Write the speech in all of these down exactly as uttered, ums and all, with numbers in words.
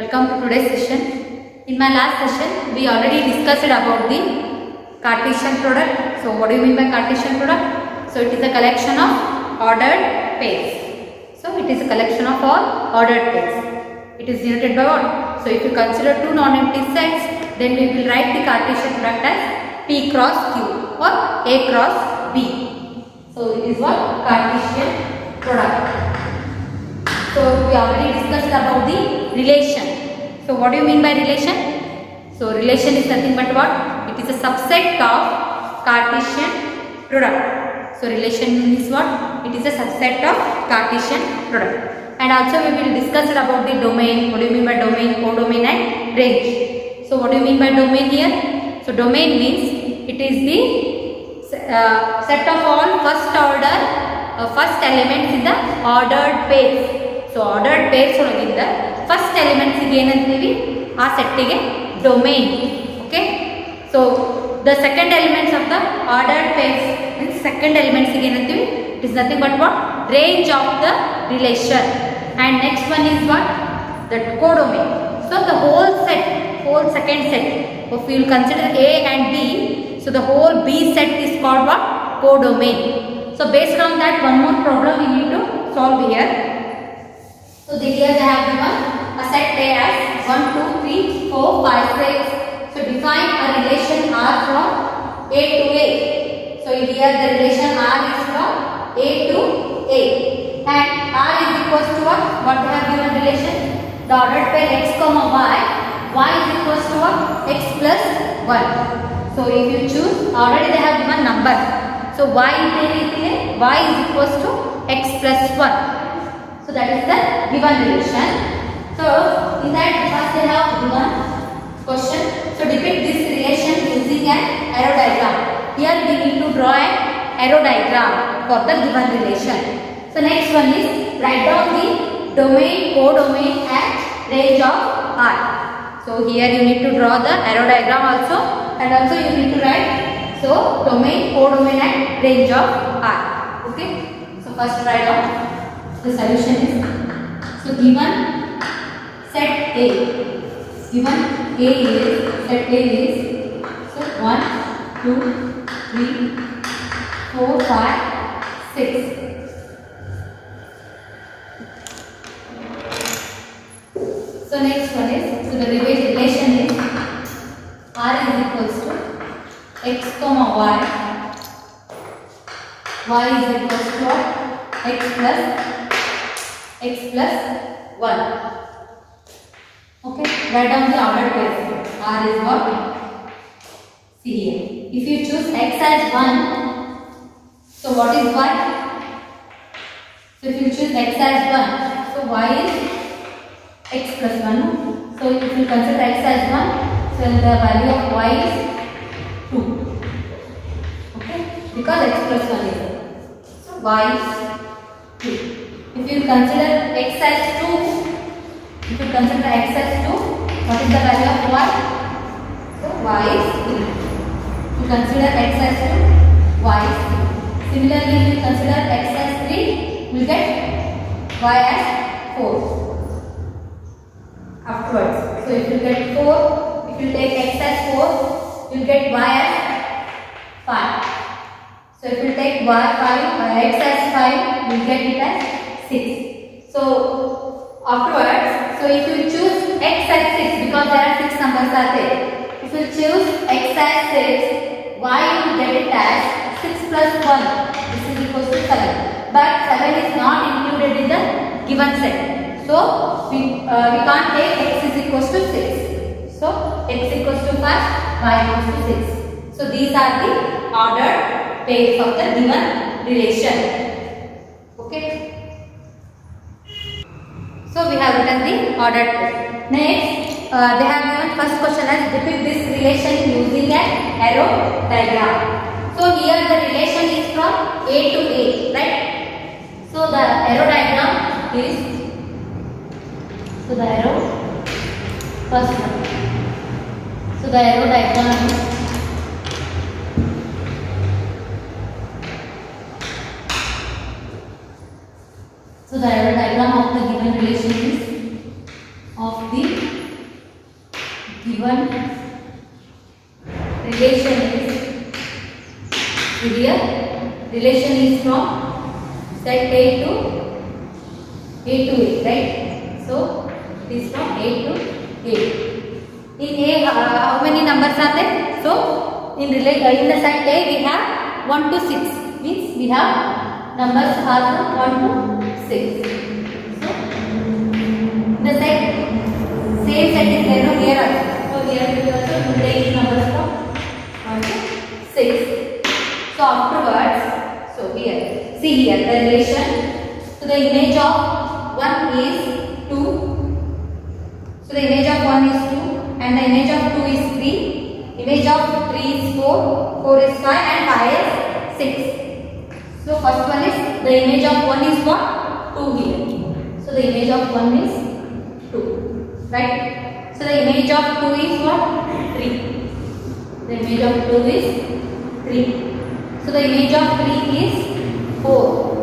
Welcome to today's session. In my last session, we already discussed about the Cartesian product. So what do you mean by Cartesian product? So it is a collection of ordered pairs. So it is a collection of all ordered pairs. It is denoted by what? So if you consider two non-empty sets, then we will write the Cartesian product as P cross Q or A cross B. So it is what? Cartesian product. So we already discussed about the relation. So what do you mean by relation? So relation is nothing but what? It is a subset of Cartesian product. So relation means what? It is a subset of Cartesian product. And also we will discuss about the domain. What do you mean by domain, codomain and range? So what do you mean by domain here? So domain means it is the uh, set of all first order, uh, first elements in the ordered pairs. So ordered pairs ಒಳಗಿಂದ first elements ಗೆ ಏನಂತೀವಿ ಆ set ಗೆ domain. Okay, so the second elements of the ordered pairs means second elements ಗೆ ಏನಂತೀವಿ, it is nothing but what? Range of the relation. And next one is what? The codomain. So the whole set, whole second set, if you will consider A and B, so the whole B set is called what? Codomain. So based on that, one more problem we need to solve here. So here they have given a set A as one, two, three, four, five, six. So define a relation R from A to A. So here the relation R is from A to A. And R is equals to what? What they have given relation? The ordered pair x comma y. Y is equals to what? X plus one. So if you choose, already they have given number. So y is y is equals to x plus one. So that is the given relation. So in that first they have given question. So depict this relation using an arrow diagram. Here we need to draw an arrow diagram for the given relation. So next one is write down the domain, codomain and range of R. So here you need to draw the arrow diagram also, and also you need to write so domain, codomain and range of R. Okay. So first write down. The solution is, so given set A, given A is, set A is, so one, two, three, four, five, six. So next one is, so the relation is R is equals to x comma y, y is equals to x plus x plus one. Okay, write down the ordered pairs. R is what? See here. If you choose x as one, so what is y? So if you choose x as one, so y is x plus one. So if you consider x as one, so the value of y is two. Okay, because x plus one is there. So y is two. If you consider x as two, if you consider x as two, what is the value of y? So y is three. If you consider x as two, y is three. Similarly, if you consider x as three, you will get y as four. Afterwards, so if you get four, if you take x as four, you will get y as five. So if you take y five, uh, x as five, you will get it as six. So afterwards, so if you choose x as six, because there are six numbers are there, if you choose x as six, y you will get it as six plus one, this is equals to seven. But seven is not included in the given set. So we, uh, we can't take x is equals to six. So x equals to five, y equals to six. So these are the ordered pairs of the given relation. Okay. So we have written the ordered pair. Next, uh, they have given first question as depict this relation using an arrow diagram. So here the relation is from A to A, right? So the arrow diagram is, so the arrow, first one. So the arrow diagram is, so the arrow diagram of the given relation is of the relation is here. Relation is from set A to A to A, right? So it is from A to A. In A, uh, how many numbers are there? So in relate uh, in the set A we have one to six. Means we have numbers are from one to six. So the set same set is there no here also. So here we also take numbers from one to six. So afterwards, so here see here the relation. So the image of one is two. So the image of one is two and the image of two is three. Image of three is four, four is five and five is six. So first one is the image of one is what? two here. So the image of one is two, right? So the image of two is what? three. The image of two is three. So the image of three is four.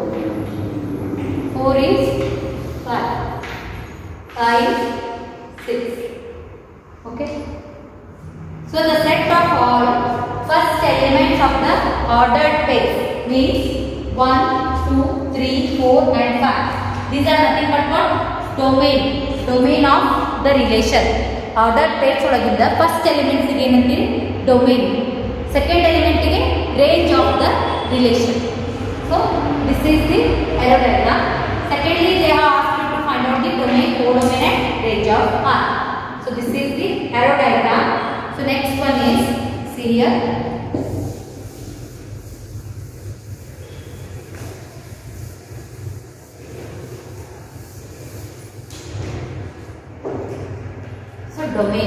four is five. five is six. Okay. So the set of all first elements of the ordered pairs means one, two, three, four and five. These are nothing but what? Domain. Domain of the relation. Ordered pairs ಒಳಗಿಂದ first element ಗೆ ಏನಂತೀವಿ? Domain. Second element ಗೆ range of the relation. So this is the arrow diagram. Secondly, they have asked you to find out the domain, codomain and range of R. So this is the arrow diagram. So next one is, see here. So domain.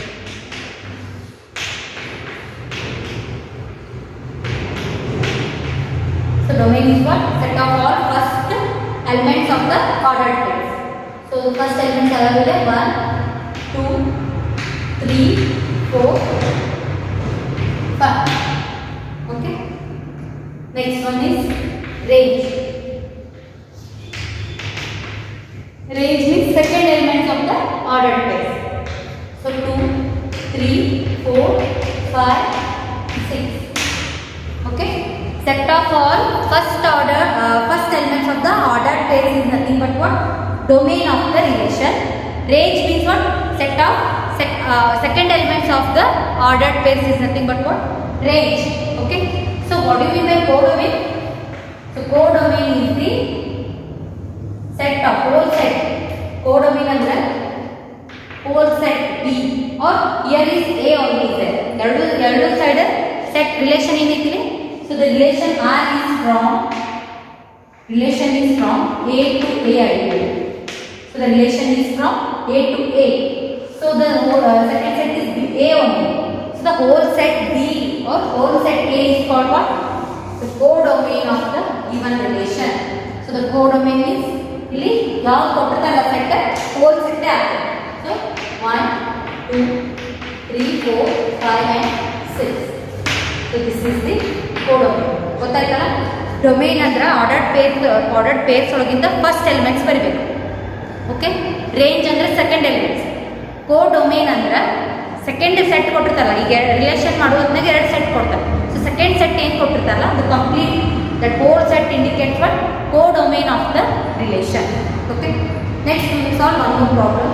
So domain is what? Set of all first elements of the ordered pairs. So the first elements are available one, two, three, four, five. Okay. Next one is range. Range means second elements of the ordered pairs. So two, three, four, five, six. Okay. Set of all first order uh, first elements of the ordered pairs is nothing but what? Domain of the relation. Range means what? Set of sec, uh, second elements of the ordered pairs is nothing but what? Range. Okay. So what do you mean by codomain? So codomain is the set of whole set. Codomain andre whole set B or here is A only is there. Eradu eradu side set relation ಏನೈತಿದೆ? So the relation R is from relation is from A to A I do. So the relation is from A to A. So the whole, uh, second set is B, A only. So the whole set B or whole set A is called what? The codomain of the given relation. So the codomain is ಇಲ್ಲಿ ಯಾವ ಕೊಟ್ಟಿರಲ್ಲ set whole set ಆಗುತ್ತೆ. So one, two, three, four, five and six. So this is the codomain. ಗೊತ್ತಾಯ್ತಲ್ಲ? Domain ಅಂದ್ರೆ ordered pairs ordered pairs ಒಳಗಿಂದ first elements ಬರಬೇಕು. Okay. Range ಅಂದ್ರೆ second elements. Codomain ಅಂದ್ರೆ ಸೆಕೆಂಡ್ ಸೆಟ್ ಕೊಟ್ಟಿರ್ತಾರಲ್ಲ, ಈಗ ರಿಲೇಷನ್ ಮಾಡುವುದನ್ನಾಗ ಎರಡು set ಕೊಡ್ತಾರೆ. ಸೊ ಸೆಕೆಂಡ್ ಸೆಟ್ ಏನು ಕೊಟ್ಟಿರ್ತಾರಲ್ಲ ಅದು complete that whole set indicates what? Codomain of the relation. Okay. Next we will solve one more problem.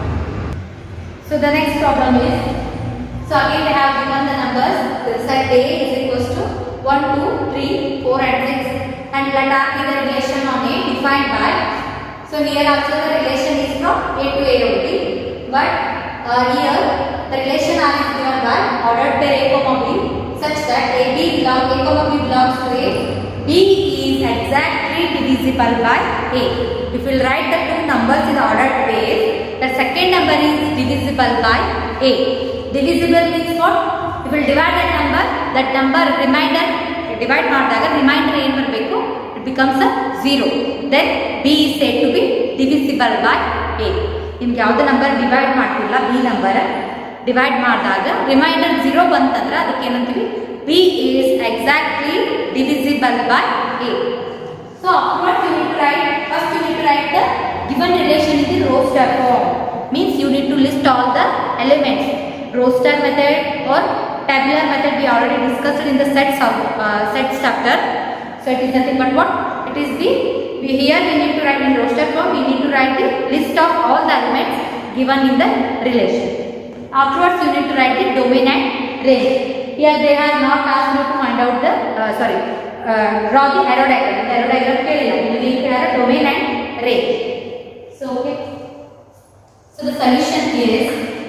So the next problem is, so again they have given the numbers. The set A is equals to one, two, three, four and six and let R be the relation on A defined by. So here also the relation is from A to A only, but uh, here the relation R is given by ordered pair A comma B such that A B belongs A comma B belongs to A. B is exactly divisible by A. If we write the two numbers in ordered pair, the second number is divisible by A. Divisible means what? If we divide that number, that number remainder divide ಮಾಡಿದಾಗ remainder ಏನು ಬರಬೇಕು? It becomes a zero. Then B is said to be divisible by A. ನಿಮ್ಗೆ ಯಾವುದೇ number divide ಮಾಡ್ತಿಲ್ಲ, B number divide ಮಾಡಿದಾಗ remainder zero ಬಂತಂದ್ರೆ ಅದಕ್ಕೆ ಏನಂತೀವಿ? B is exactly divisible by A. So afterwards you need to write, first you need to write the given relation in the roster form. Means you need to list all the elements. Roster method or tabular method we already discussed in the sets of uh, sets chapter. So it is nothing but what? It is the, we here we need to write in roster form, we need to write the list of all the elements given in the relation. Afterwards you need to write the domain and range. Here they have not asked you to find out the, uh, sorry, uh, draw the arrow diagram. The arrow diagram, you need to have a domain and range. So okay. So the solution is,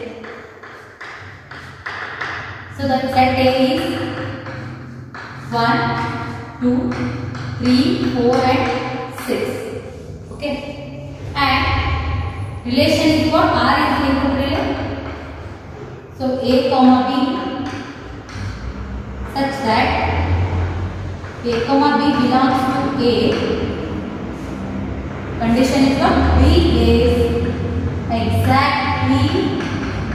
so the set A is one, two, three, four and six. Okay. And relation is what? R is the input relation. So A comma B such that A comma B belongs to A. Condition is what? B is exactly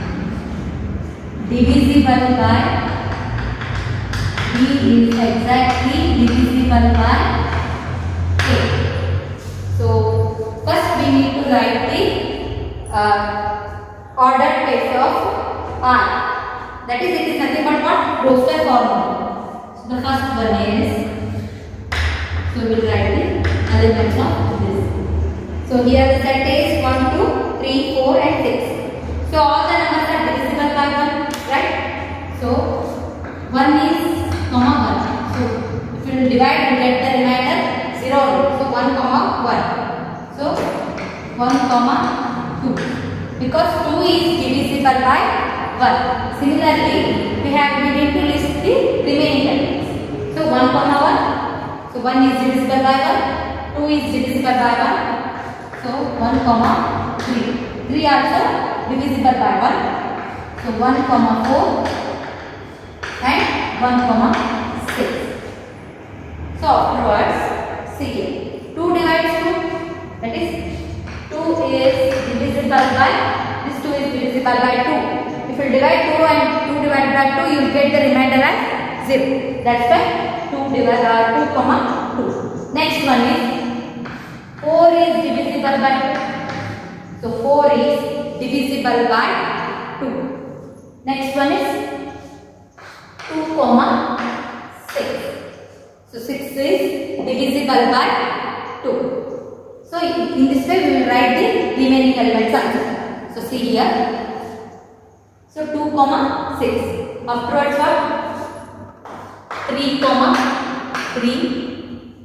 divisible by B is exactly divisible by A. So first we need to write the uh, ordered pair of R. That is, it is nothing but what? Roster formula. So the first one is, so we will write the elements of this. So here the set is one, two, three, four and six. So all the numbers are divisible by one, right? So one is comma one. So if you will divide, you get the remainder zero. So one comma one. So one comma two. Because two is divisible by one. Similarly, we have we need to list the remaining elements. So one comma one. So one is divisible by one. Two is divisible by one. So one comma three. three also divisible by one. So one comma four and one comma six. So afterwards, see here, two divides two, that is two is divisible by, this two is divisible by two. If you divide two and two divided by two, you will get the remainder as zero. That's why two divided by two comma two. Next one is four is divisible by two. So four is divisible by two. Next one is two comma six. So six is divisible by two. So in this way we will write the remaining elements also. So see here. So two comma six. Afterwards what? three comma three.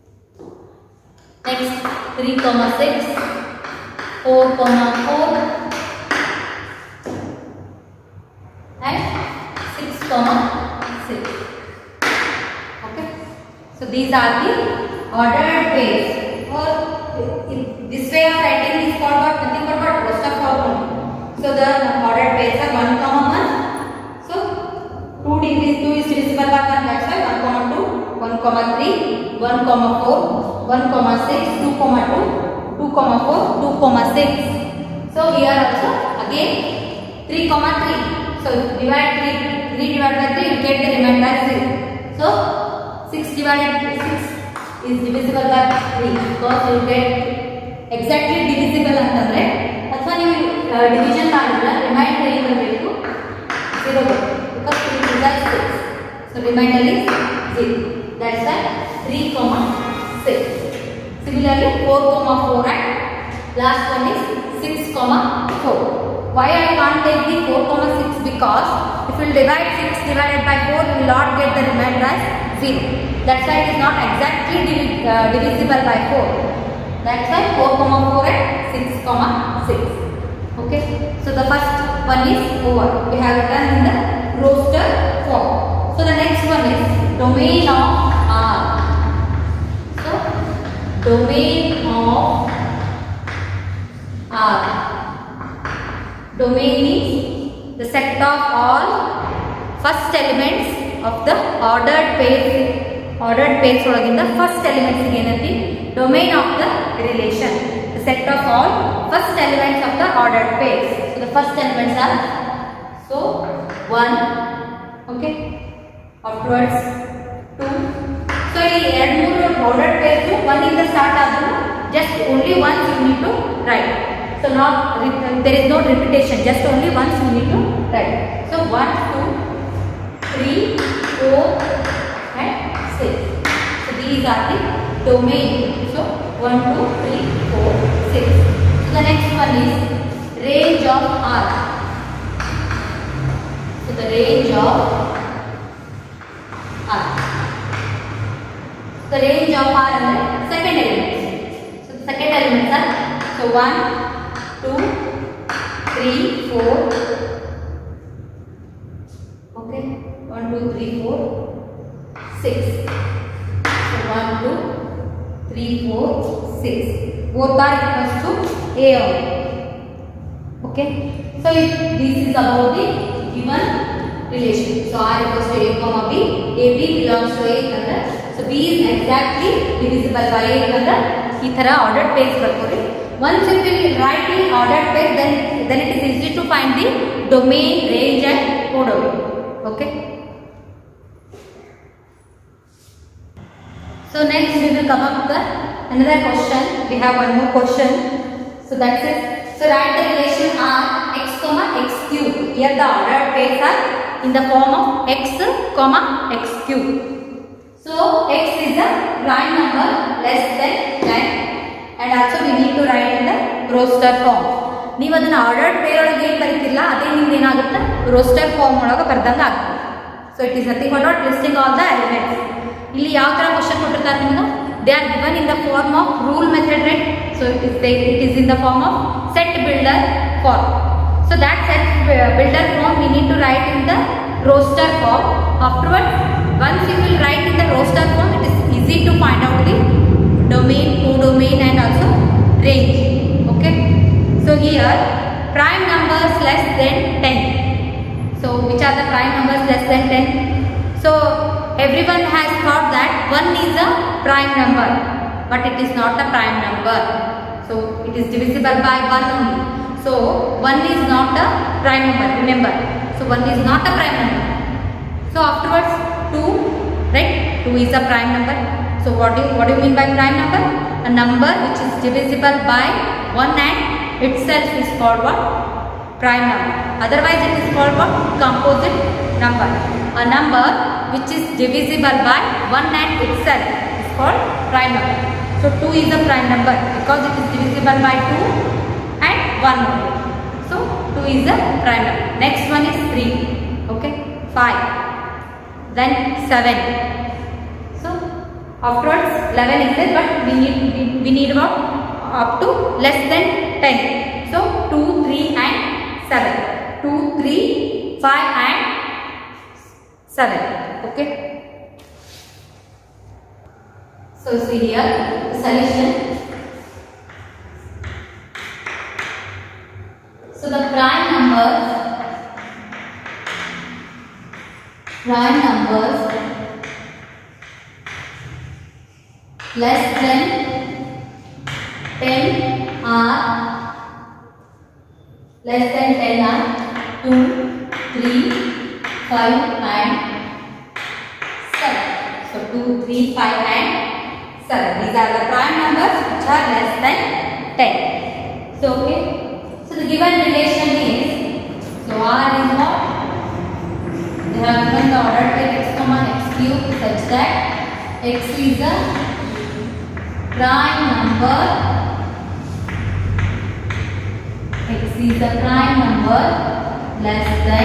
Next three comma six. four comma four. And six comma six. Okay. So these are the ordered pairs. Or in this way of writing is called what? Nothing but what? Roster formula. So the ordered pairs are one comma one. So two is two is divisible by one. That's why one comma two, one comma three, one comma four, one comma six, two comma two, two comma four, two comma six. So here also again three comma three. So divide three, three divided by three, you get the remainder as zero. So six divided by six is divisible by three because you get exactly divisible ಅಂತಂದ್ರೆ ಅಥವಾ ನೀವು division ಮಾಡಿದ್ರೆ remainder ಏನು ಬರಬೇಕು zero because three is six. So remainder is zero. That's why three comma six. Similarly four comma four and last one is six comma four. Why I can't take the four comma six? Because if you divide six divided by four, you will not get the remainder as zero. That's why it is not exactly div uh, divisible by four. That's why four comma four and six comma six. Okay. So the first one is over. We have written in the roster form. So the next one is domain of R. So domain of R. Domain is the set of all first elements of the ordered pairs. Ordered pairs ಒಳಗಿಂದ first elements ಏನಂತಿ domain of the relation. The set of all first elements of the ordered pairs. So the first elements are so one, okay. Afterwards two. So ಈ ಎರಡು ಮೂರು ordered pairs one ಇಂದ start ಆದರೂ just only once you need to write. So not there is no repetition. Just only once you need to write. So one, two, three, four and six. So these are the domain. So one, two, three, four, six. So the next one is range of R. So the range of R. The range of R and the second element. So the second elements are so one, two, three, four. Okay, one, two, three, four, six. So one, two, three, four, six. Both are equals to A only. Okay, so it, this is about the given relation. So R equals to A comma B. A B belongs to A and so B is exactly divisible by A and this ordered pairs. Once you will write the ordered pairs, then then it is easy to find the domain, range and codomain. Okay. So next we will come up with another question. We have one more question. So that's it. So write the relation R x comma x cube. Here the ordered pairs are in the form of x comma x cube. So x is a prime number less than ten and also we need to write in the roster form. ನೀವು ಅದನ್ನ ordered peer ಒಳಗೆ ಏನು ಬರೀತಿಲ್ಲ ಅದೇ ನಿಮ್ದು ಏನಾಗುತ್ತೆ roster form ಒಳಗೆ ಬರ್ದಂಗೆ ಆಗುತ್ತೆ. So it is nothing but not listing all the elements. ಇಲ್ಲಿ ಯಾವ ಥರ ಕ್ವಶನ್ ಕೊಟ್ಟಿರ್ತಾರೆ ನಿಮ್ಗೆ they are given in the form of rule method right. So it is it is in the form of set builder form. So that set builder form we need to write in the roster form. Afterwards, once you will write in the roster form, it is easy to find out the domain, codomain and also range. Okay. So here, prime numbers less than ten. So which are the prime numbers less than ten? So everyone has thought that one is a prime number, but it is not a prime number. So it is divisible by one only. So one is not a prime number. Remember. So one is not a prime number. So afterwards two, right? two is a prime number. So what do you, what do you mean by prime number? A number which is divisible by one and itself is called what? Prime number. Otherwise it is called what? Composite number. A number which is divisible by one and itself is called prime number. So two is a prime number because it is divisible by two and one only. So two is a prime number. Next one is three. Okay. five. Then seven. So afterwards eleven is there, but we need we, we need about up to less than ten. So two, three and seven. two, three, five and seven. Okay. So see here the solution. So the prime numbers, prime numbers less than ten are less than ten are two, three, five and seven. So two, three, five and seven. These are the prime numbers which are less than ten. So okay. So the given relation is, so R is what? They have given the ordered pair x comma x cube such that x is a prime number, x is a prime number less than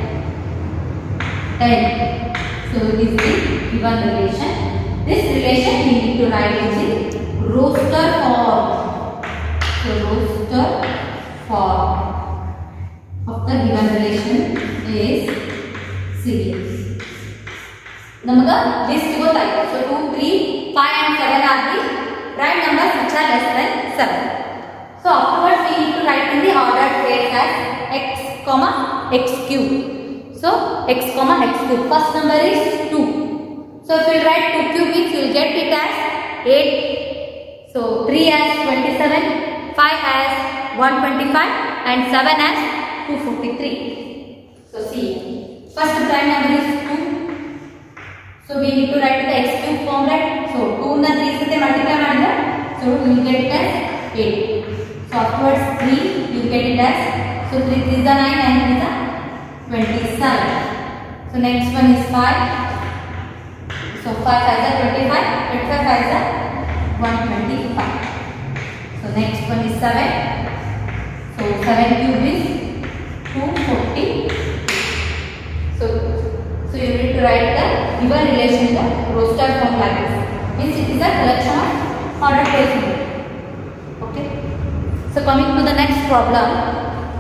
ten. So it is the given relation. This relation we need to write in the roster form. So roster form of the given relation is series. Namaga list gotayitu. So two, three, five and seven are the prime numbers which are less than seven. So afterwards we need to write in the ordered pairs as x comma x cube. So x comma x cube. First number is two. So if you write two cube means you will get it as eight. So three as twenty-seven, five as one twenty-five and seven as two forty-three. So see, first prime number is two. So we need to write the x cube form, right? So two na three se multiply madidre, so we will get it as eight. So afterwards three you get it as, so three is the nine, nine is the twenty-seven. So next one is five. So five five is twenty-five. twenty-five five is one hundred twenty-five. So next one is seven. So seven cube is two hundred forty. So so you need to write the given relation in the roster form like this. Means it is a collection of ordered pairs. Okay. So coming to the next problem.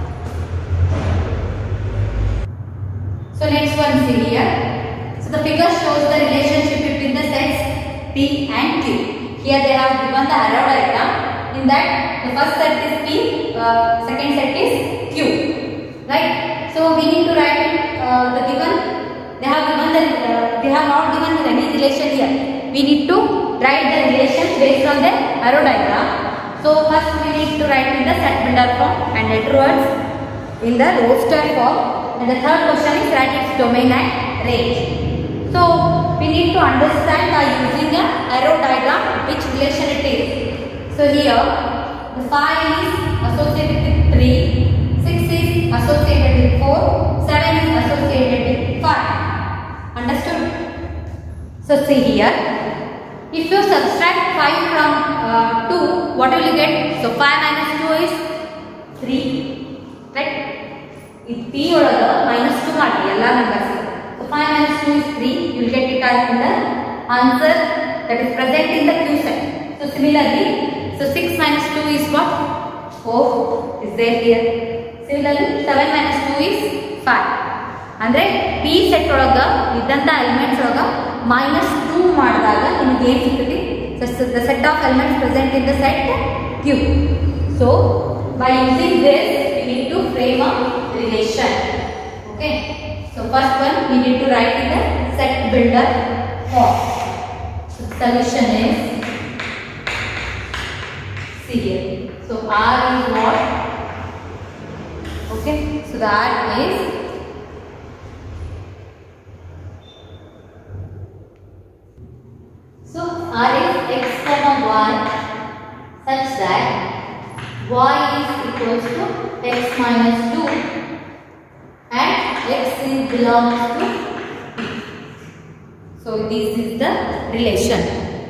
So next one see here. So the figure shows the relationship between the sets P and Q. Here they have given the arrow diagram. In that the first set is P, uh, second set is Q. Right? So we need to write uh, the given. They have given the. Uh, they have not given any relation here. We need to write the relation based on the arrow diagram. So first we need to write in the set builder form and afterwards in the roster form. And the third question is write its domain and range. So we need to understand by using a arrow diagram which relation it is. So here the five is associated with three, six is associated with four, seven is associated with five. Understood? So see here. If you subtract five from uh, two, what will you get? So five minus two is three. Right? If P or minus two ಮಾಡಿ ಎಲ್ಲ numbers. So five minus two is three. You will get it as in the answer that is present in the Q set. So similarly, so six minus two is what? four is there here. Similarly, seven minus two is five. ಅಂದ್ರೆ P set ಒಳಗ ಇದ್ದಂತ elements ಒಳಗ minus two ಮಾಡಿದಾಗ ನಿಮಗೆ ಏನು ಸಿಗುತ್ತೆ? So the set of elements present in the set Q. So by using this we need to frame a relation. Okay. So first one we need to write in the set builder form. So the solution is see here. So R is what? Okay. So the R is so R is x comma y such that y is equals to x minus two and x is belongs to P. So this is the relation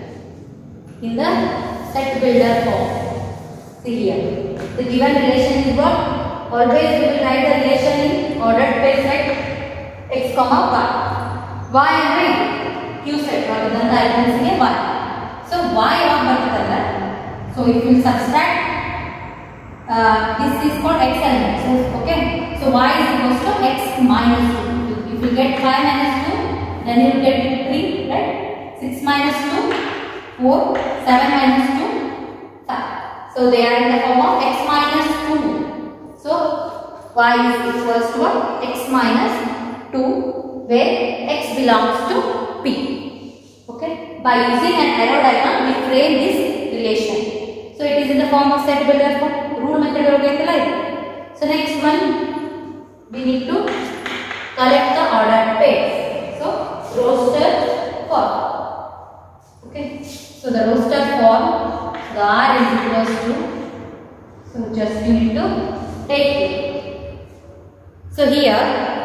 in the set builder form. See here. The given relation is what? Always we will write the relation in ordered pairs like x comma y. Y and Q set rather than the elements in y. So y on particular. So if you subtract uh, this is called x element. So okay. So y is equals to x minus two. If you get five minus two, then you will get three, right? six minus two, four, seven minus two, five. So they are in the form of x minus two. So y is equals to what? X minus two, where x belongs to P. Okay. By using an arrow diagram, we frame this relation. So it is in the form of set builder form. Rule method like. So next one, we need to collect the ordered pairs. So roster form. Okay. So the roster form, the R is equals to. So just you need to take it. So here,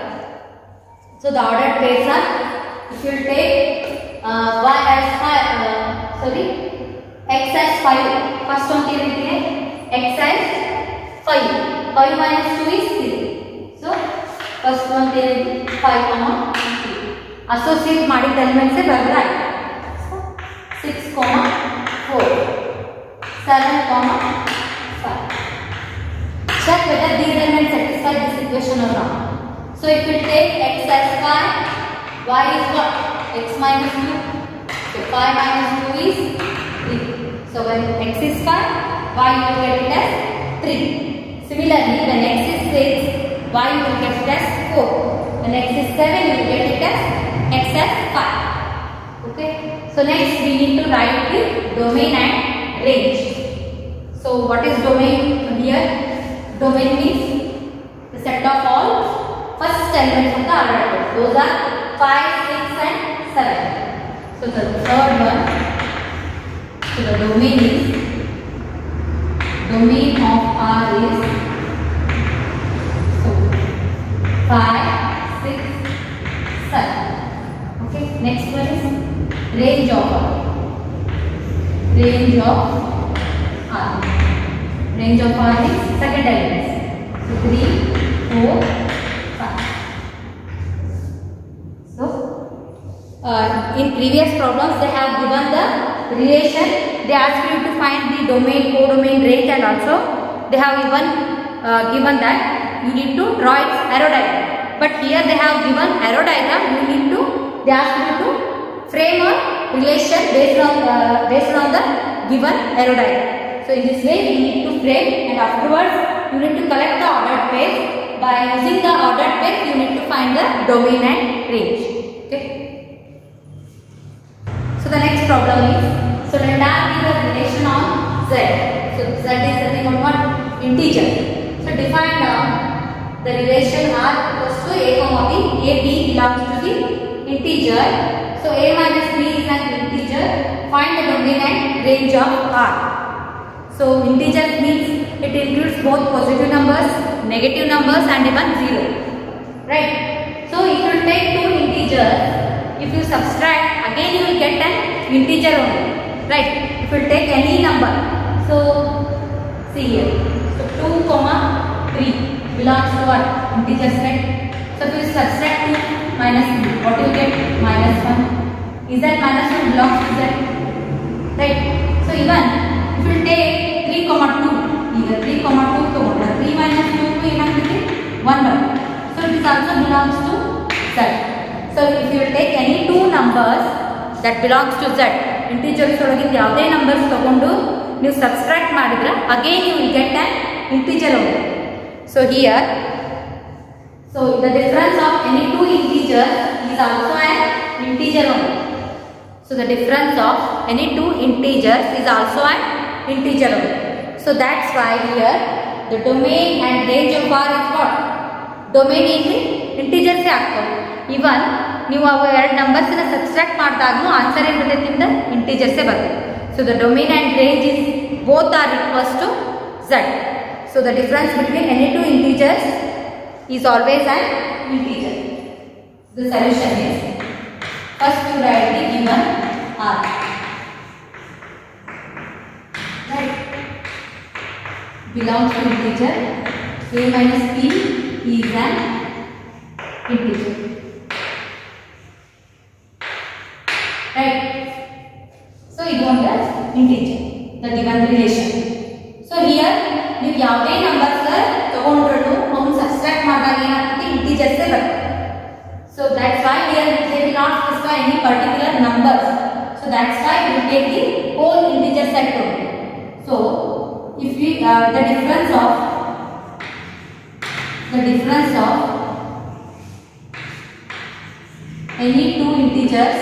so the ordered pairs are. If you take uh, y as five, uh, sorry, x as five. First one here, x as five. five minus two is three. So first one there five comma three. Associate ಮಾಡಿದ elements ಬರಲ್ಲ. So six comma four, seven comma five. Check whether these elements satisfy this equation or not. So if you take x as five, y is what? X minus two. So five minus two is three. So when x is five, y will get it as three. Similarly, when x is six, y will get it as four. When x is seven, you will get it as x as five. Okay. So next we need to write the domain and range. So what is domain here? Domain means the set of all first elements of the ordered pairs. Those are five, six and seven. So the third one, so the domain is, domain of R is so five, six, next one is range of R. Range of R. Range of R is second element. So three, four, five. So uh, in previous problems they have given the relation. They ask you to find the domain, codomain, range, and also they have even uh, given that you need to draw its arrow diagram. But here they have given arrow diagram. You need to, they ask you to frame a relation based on uh, based on the given arrow diagram. So in this way you need to frame, and afterwards you need to collect the ordered pairs. By using the ordered pairs you need to find the domain and range. Okay. So the next problem is, so let us give the relation on Z. So Z is nothing but what? Integer. So define uh, the relation R equals to A comma B. A, B belongs to the integer. So A minus B is an integer. Find the domain and range of R. So integer means it includes both positive numbers, negative numbers, and even zero. Right? So if you take two integers, if you subtract, again you will get an integer only. Right? If you take any number, so see here, so two comma three belongs to what? Integer set. So if you subtract two minus three, what do you get? Minus one. Is that minus one belongs to Z? Right? So even if you take three comma two, either three comma two comma three minus two to even one one. So it is also belongs to Z. So if you take any two numbers that belongs to Z, integers ಒಳಗಿಂದ ಯಾವುದೇ numbers ತಗೊಂಡು ನೀವು subtract ಮಾಡಿದ್ರೆ again you will get an integer only. So here, so the difference of any two integers is also an integer only. So the difference of any two integers is also an integer only. So that's why here the domain and range of R is what? Domain ಇಲ್ಲಿ integers ಸೇ ಆಗ್ತವೆ. Even ನೀವು ಅವು ಎರಡು numbers ನ subtract ಮಾಡಿದಾಗಲೂ answer ಏನು ಬರ್ತೈತಿ ನಿಮ್ದು integers ಬರುತ್ತೆ. So the domain and range is both are equals to Z. So the difference between any two integers is always an integer. The solution is, first you write the given R. Right? Belongs to integer. A minus B is an integer. Right? So it won't be integer, the given relation. So here ನೀವು ಯಾವುದೇ numbers ತಗೊಂಡ್ರು ಅವನು subtract ಮಾಡಿದಾಗ ಏನಾಗ್ತದೆ integers ಬರುತ್ತೆ. So that's why here they will not specify any particular numbers. So that's why we take the whole integer set only. So if we uh, the difference of the difference of any two integers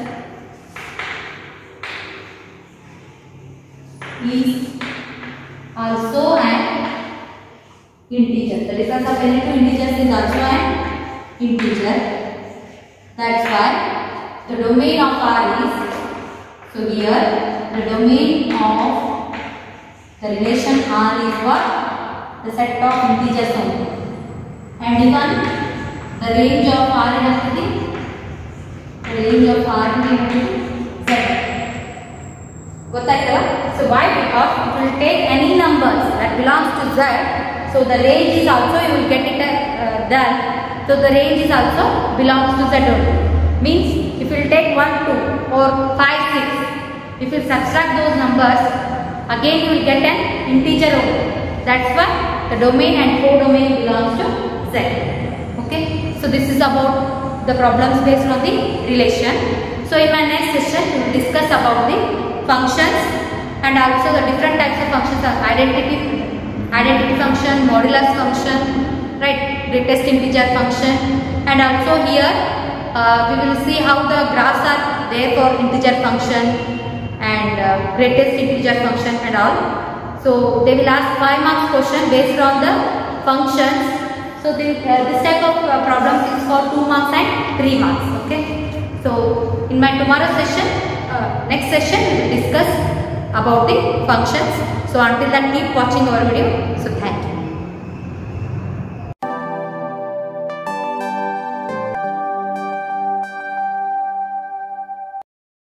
is also an integer. The difference of any two integers is also an integer. That's why the domain of R is, so here the domain of the relation R is what? The set of integers only. And even the range of R is the range of R is Z. ಗೊತ್ತಾಯ್ತಲ್ಲ? So why? Because it will take any numbers that belongs to Z. So the range is also, you will get it uh, there. So the range is also belongs to Z only. Means if you will take one, two or five, six, if you subtract those numbers, again you will get an integer only. That's why the domain and codomain belongs to Z. Okay. So this is about the problems based on the relation. So in my next session we will discuss about the functions and also the different types of functions are identity, identity function, modulus function, right, greatest integer function, and also here uh, we will see how the graphs are there for integer function and uh, greatest integer function and all. So they will ask five marks question based on the functions. So the, uh, this type of uh, problems is for two marks and three marks. Okay. So in my tomorrow session, uh, next session we will discuss about the functions. So until then keep watching our video. So thanks.